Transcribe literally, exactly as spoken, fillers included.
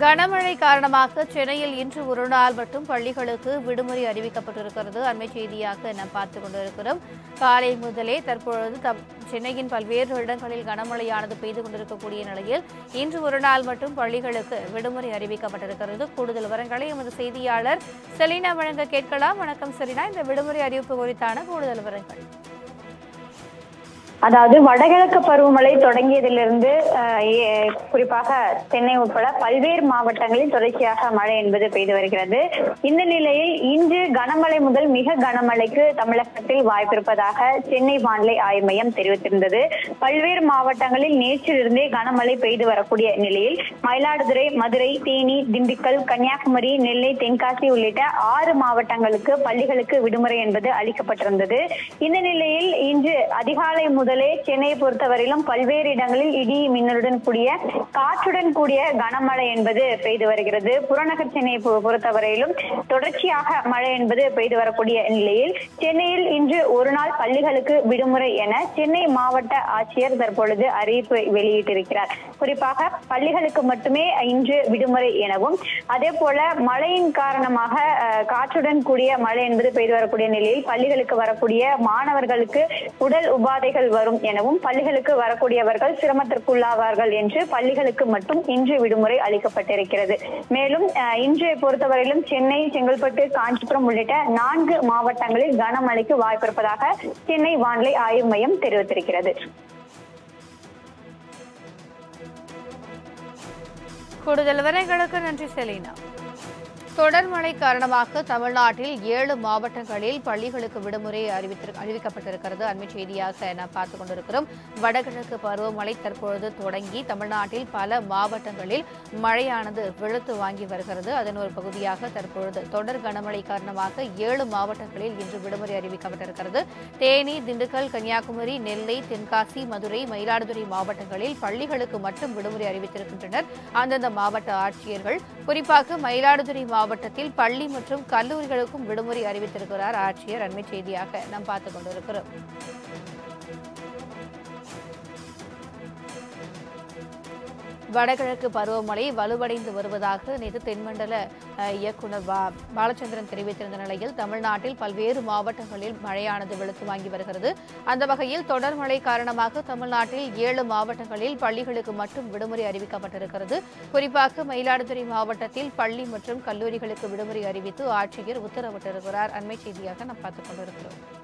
கனமழை காரணமாக சென்னையில் இன்று ஒரு நாள் மட்டும் பள்ளிகளுக்கு விடுமுறை அறிவிக்கப்பட்டிருக்கிறது. அண்மை செய்தியாக நாம் பார்த்துக் கொண்டிருக்கிறோம். காலை முதலே தற்பொழுது சென்னையின் பல்வேறு இடங்களில் கனமழையானது பெய்து கொண்டிருக்கக்கூடிய நிலையில் இன்று ஒரு நாள் மட்டும் பள்ளிகளுக்கு விடுமுறை அறிவிக்கப்பட்டிருக்கிறது. கூடுதல் விவரங்களை எமது செய்தியாளர் செலினா வழங்க கேட்கலாம். வணக்கம் செலினா, இந்த விடுமுறை அறிவிப்பு குறித்தான கூடுதல் விவரங்கள். அதாவது வடகிழக்கு பருவமழை தொடங்கியதிலிருந்து குறிப்பாக சென்னை உட்பட பல்வேறு மாவட்டங்களில் தொடர்ச்சியாக மழை என்பது பெய்து வருகிறது. இந்த நிலையில் இன்று கனமழை முதல் மிக கனமழைக்கு தமிழகத்தில் வாய்ப்பிருப்பதாக சென்னை வானிலை ஆய்வு மையம் தெரிவித்திருந்தது. பல்வேறு மாவட்டங்களில் நேற்றிலிருந்தே கனமழை பெய்து வரக்கூடிய நிலையில் மயிலாடுதுறை, மதுரை, தேனி, திண்டுக்கல், கன்னியாகுமரி, நெல்லை, தென்காசி உள்ளிட்ட ஆறு மாவட்டங்களுக்கு பள்ளிகளுக்கு விடுமுறை என்பது அளிக்கப்பட்டிருந்தது. இந்த நிலையில் இன்று அதிகாலை முதல் சென்னையை பொறுத்தவரையிலும் பல்வேறு இடங்களில் இடி மின்னலுடன் கூடிய காற்றுடன் கூடிய கனமழை என்பது பெய்து வருகிறது. புறநகர் சென்னையை பொறுத்தவரையிலும் தொடர்ச்சியாக மழை என்பது பெய்து வரக்கூடிய நிலையில் சென்னையில் இன்று ஒரு நாள் பள்ளிகளுக்கு விடுமுறை என சென்னை மாவட்ட ஆட்சியர் தற்பொழுது அறிவிப்பு வெளியிட்டிருக்கிறார். குறிப்பாக பள்ளிகளுக்கு மட்டுமே இன்று விடுமுறை எனவும், அதே போல மழையின் காரணமாக காற்றுடன் கூடிய மழை என்பது பெய்து வரக்கூடிய நிலையில் பள்ளிகளுக்கு வரக்கூடிய மாணவர்களுக்கு உடல் உபாதைகள் வரும் எனவும், பள்ளிகளுக்கு வரக்கூடியவர்கள் சிரமத்திற்குள்ளாவார்கள் என்று பள்ளிகளுக்கு மட்டும் இன்று விடுமுறை அளிக்கப்பட்டிருக்கிறது. மேலும் இன்றை பொறுத்தவரையிலும் சென்னை, செங்கல்பட்டு, காஞ்சிபுரம் உள்ளிட்ட நான்கு மாவட்டங்களில் கனமழைக்கு வாய்ப்பிருப்பதாக சென்னை வானிலை ஆய்வு மையம் தெரிவித்திருக்கிறது. கூடுதல் விவரங்களுக்கு நன்றி செலினா. தொடர் மழை காரணமாக தமிழ்நாட்டில் ஏழு மாவட்டங்களில் பள்ளிகளுக்கு விடுமுறை அறிவிக்கப்பட்டிருக்கிறது. அண்மை செய்தியாக நாம் பார்த்துக் கொண்டிருக்கிறோம். வடகிழக்கு பருவமழை தற்பொழுது தொடங்கி தமிழ்நாட்டில் பல மாவட்டங்களில் மழையானது வெளுத்து வாங்கி வருகிறது. அதன் ஒரு பகுதியாக தற்பொழுது தொடர் கனமழை காரணமாக ஏழு மாவட்டங்களில் இன்று விடுமுறை அறிவிக்கப்பட்டிருக்கிறது. தேனி, திண்டுக்கல், கன்னியாகுமரி, நெல்லை, தென்காசி, மதுரை, மயிலாடுதுறை மாவட்டங்களில் பள்ளிகளுக்கு மட்டும் விடுமுறை அறிவித்திருக்கின்றனர் அந்தந்த மாவட்ட ஆட்சியர்கள். குறிப்பாக மயிலாடுதுறை மாவட்டத்தில் பள்ளி மற்றும் கல்லூரிகளுக்கும் விடுமுறை அறிவித்திருக்கிறார் ஆட்சியர். அண்மை செய்தியாக நாம் பார்த்துக் கொண்டிருக்கிறோம். வடகிழக்கு பருவமழை வலுவடைந்து வருவதாக நேற்று தென்மண்டல இயக்குநர் பாலச்சந்திரன் தெரிவித்திருந்த நிலையில் தமிழ்நாட்டில் பல்வேறு மாவட்டங்களில் மழையானது வெளுத்து வாங்கி வருகிறது. அந்த வகையில் தொடர் மழை காரணமாக தமிழ்நாட்டில் ஏழு மாவட்டங்களில் பள்ளிகளுக்கு மட்டும் விடுமுறை அறிவிக்கப்பட்டிருக்கிறது. குறிப்பாக மயிலாடுதுறை மாவட்டத்தில் பள்ளி மற்றும் கல்லூரிகளுக்கு விடுமுறை அறிவித்து ஆட்சியர் உத்தரவிட்டிருக்கிறார். அண்மை செய்தியாக நாம் பார்த்துக் கொண்டிருக்கிறோம்.